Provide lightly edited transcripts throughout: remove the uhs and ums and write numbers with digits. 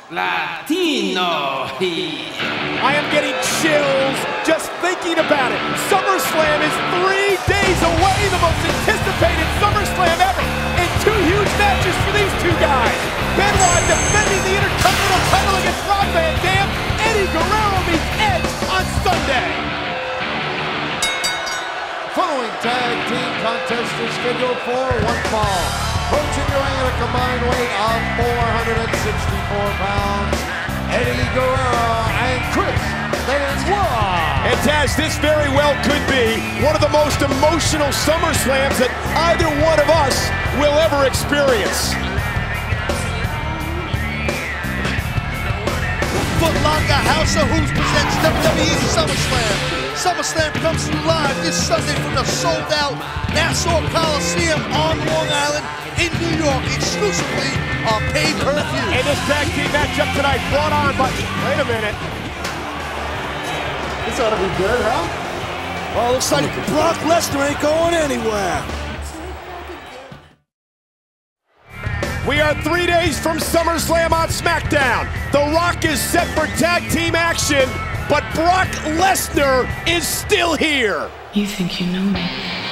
Latino Heat. I am getting chills just thinking about it. SummerSlam is 3 days away, the most anticipated SummerSlam ever, and 2 huge matches for these 2 guys. Benoit defending the Intercontinental title against Rob Van Dam. Eddie Guerrero meets Edge on Sunday. Following tag team contest is scheduled for 1 fall. Approaching the ring at a combined weight of 464 pounds, Eddie Guerrero and Chris Benoit. And Taz, this very well could be one of the most emotional SummerSlams that either one of us will ever experience. Foot Locker House of Hoops presents WWE SummerSlam. SummerSlam comes to you live this Sunday from the sold-out Nassau Coliseum on Long Island in New York, exclusively on pay-per-view. And this tag team matchup tonight brought on by... Wait a minute. This ought to be good, huh? Well, looks like Brock Lesnar ain't going anywhere. We are 3 days from SummerSlam on SmackDown. The Rock is set for tag team action, but Brock Lesnar is still here. You think you know me.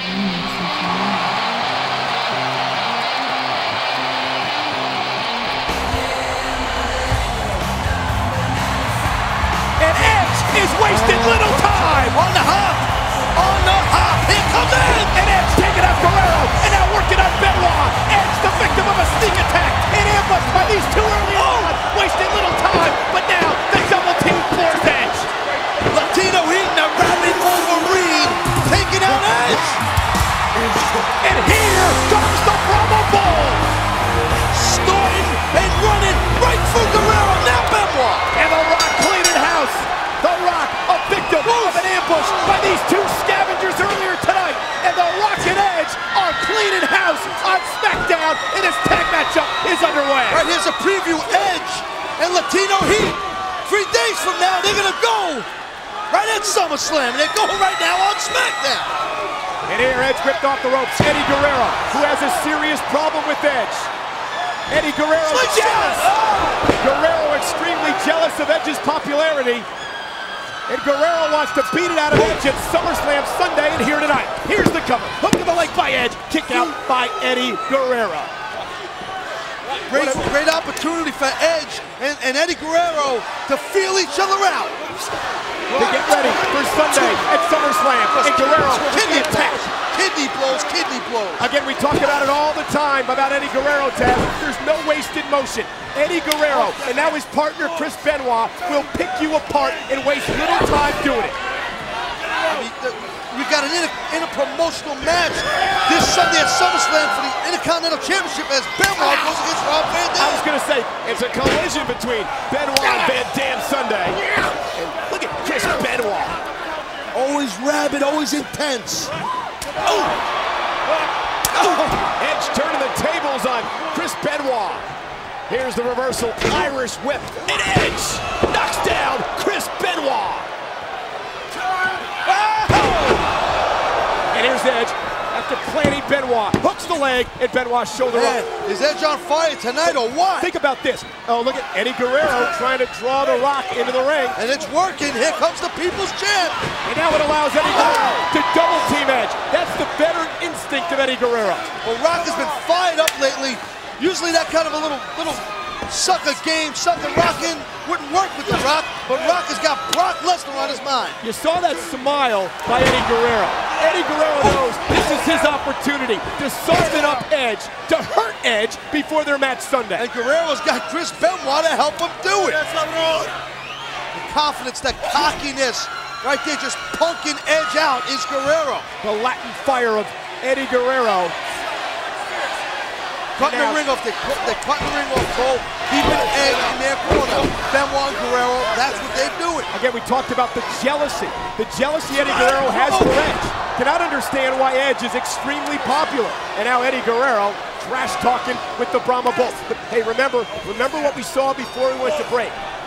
And Edge is wasting little time. On the hop! On the hop! Here comes Edge! And Edge taking out Guerrero, and now working on Benoit. Edge, the victim of a sneak attack, and ambushed by these 2 early on. Wasting little time, but now the double team floors Edge. Latino Heat and a rapid Wolverine taking out Edge! And here comes the Brahma Bull. Starting and running right through Guerrero, now Benoit! And the Rock cleaning house. The Rock, a victim of an ambush by these 2 scavengers earlier tonight. And the Rock and Edge are cleaning house on SmackDown, and this tag matchup is underway. Right, here's a preview. Edge and Latino Heat. 3 days from now, they're gonna go right at SummerSlam, and they're going right now on SmackDown. And here Edge ripped off the ropes. Eddie Guerrero, who has a serious problem with Edge. Eddie Guerrero jealous. Guerrero extremely jealous of Edge's popularity. And Guerrero wants to beat it out of Edge at SummerSlam Sunday and here tonight. Here's the cover. Hook to the leg by Edge. Kick out by Eddie Guerrero. Great opportunity for Edge and Eddie Guerrero to feel each other out. To get ready for Sunday at SummerSlam. And Guerrero Kidney attack. Kidney blows, kidney blows. Again, we talk about it all the time about Eddie Guerrero, Taz. There's no wasted motion. Eddie Guerrero and now his partner Chris Benoit will pick you apart and waste little time doing it. I mean, we got an interpromotional match this Sunday at SummerSlam for the Intercontinental Championship as Benoit goes against Rob Van Dam. I was going to say, it's a collision between Benoit and Van Dam Sunday. And look at Chris Benoit. Always rabid, always intense. Edge turning the tables on Chris Benoit. Here's the reversal, Irish whip, and Edge knocks down Chris Benoit. And here's Edge after planting Benoit. Hooks the leg, and Benoit's shoulder up. Is Edge on fire tonight or what? Think about this. Oh, look at Eddie Guerrero trying to draw the Rock into the ring. And it's working. Here comes the People's Champ. And now it allows Eddie Guerrero to double team Edge. That's the veteran instinct of Eddie Guerrero. Well, Rock has been fired up lately. Usually that kind of a little sucker game, sucker rocking wouldn't work with the Rock, but Rock has got Brock Lesnar on his mind. You saw that smile by Eddie Guerrero. Eddie Guerrero knows this is his opportunity to soften up Edge, to hurt Edge before their match Sunday. And Guerrero's got Chris Benoit to help him do it. The confidence, the cockiness, right there just punking Edge out is Guerrero. The Latin fire of Eddie Guerrero. Cutting the ring off, they're cutting the ring off, Cole, keeping Edge in their corner. Benoit and Guerrero, that's what they're doing. Again, we talked about the jealousy. The jealousy Eddie Guerrero has for Edge. Cannot understand why Edge is extremely popular. And now Eddie Guerrero trash talking with the Brahma Bull. But hey, remember what we saw before we went to break.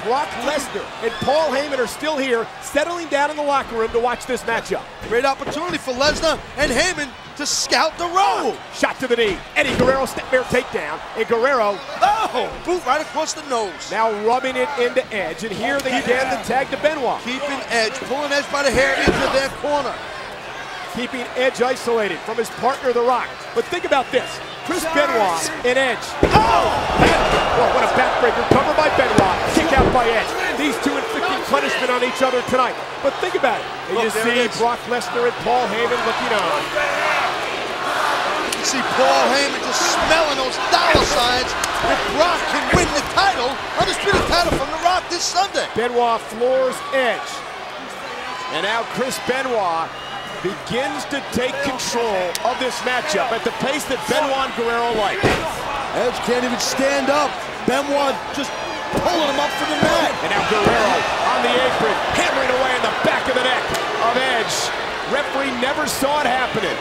Brock Lesnar and Paul Heyman are still here, settling down in the locker room to watch this matchup. Great opportunity for Lesnar and Heyman to scout the Road. Shot to the knee. Eddie Guerrero snapmare takedown, and Guerrero, boot right across the nose. now rubbing it into Edge, and here they began the tag to Benoit. Keeping Edge, pulling Edge by the hair into their corner. Keeping Edge isolated from his partner, The Rock. But think about this. Chris Benoit and Edge. Oh, what a backbreaker. Cover by Benoit. Kick out by Edge. These two inflicting punishment on each other tonight. But think about it. You see Brock Lesnar and Paul Heyman looking on. You see Paul Heyman just smelling those dollar signs. If Brock can win the title, undisputed title from The Rock this Sunday. Benoit floors Edge. And now Chris Benoit begins to take control of this matchup at the pace that Benoit and Guerrero like. Edge can't even stand up. Benoit just pulling him up from the mat. And now Guerrero on the apron, hammering away in the back of the neck of Edge. Referee never saw it happening.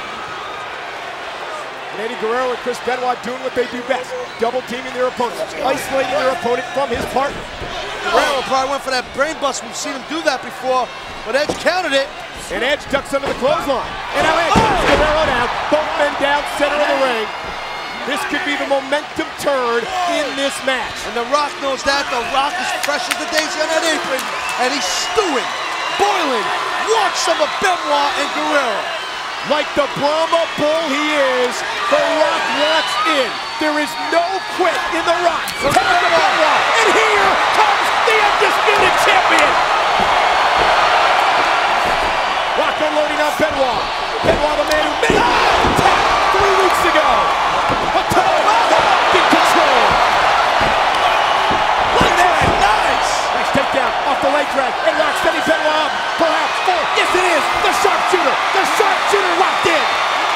And Eddie Guerrero and Chris Benoit doing what they do best, double teaming their opponents, isolating their opponent from his partner. Guerrero probably went for that brain bust. We've seen him do that before, but Edge countered it. And Edge ducks under the clothesline. And now Edge puts Guerrero down, both men down center of the ring. This could be the momentum turn in this match. And The Rock knows that. The Rock is fresh as the daisy on that apron, and he's stewing, boiling. Watch some of Benoit and Guerrero. Like the Brahma bull he is, The Rock wants in. There is no quit in The Rock. And here comes the undisputed champion. Rock unloading on Benoit. Benoit, the man who made the tap 3 weeks ago. But Rock in control. Look at that. Nice takedown off the leg drag. And Rock steady Benoit up. Perhaps 4. Yes, it is. The sharpshooter. The sharpshooter locked in.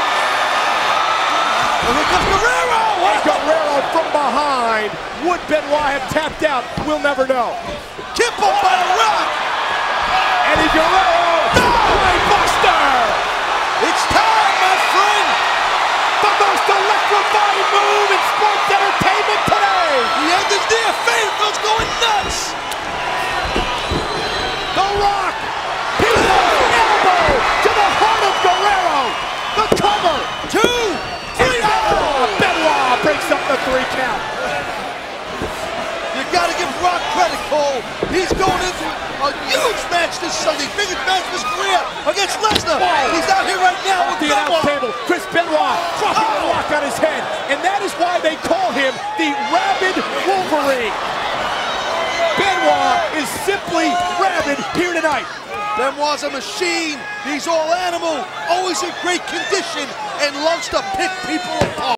And here comes Guerrero. And Guerrero from behind. Would Benoit have tapped out? We'll never know. Kip up by The Rock. Eddie Guerrero. Buster! It's time, my friend! The most electrifying move in sports entertainment today! The end is near. Fayetteville's going nuts! The Rock! Elbow to the heart of Guerrero! The cover! 2, 3, Benoit breaks up the 3 count. You gotta give Rock credit, Cole. He's going into a huge match this Sunday. Biggest match of his career against Lesnar. He's out here right now with the announce table. Chris Benoit dropping the Rock on his head. And that is why they call him the Rabid Wolverine. Benoit is simply rabid here tonight. Benoit's a machine. He's all animal, always in great condition, and loves to pick people apart.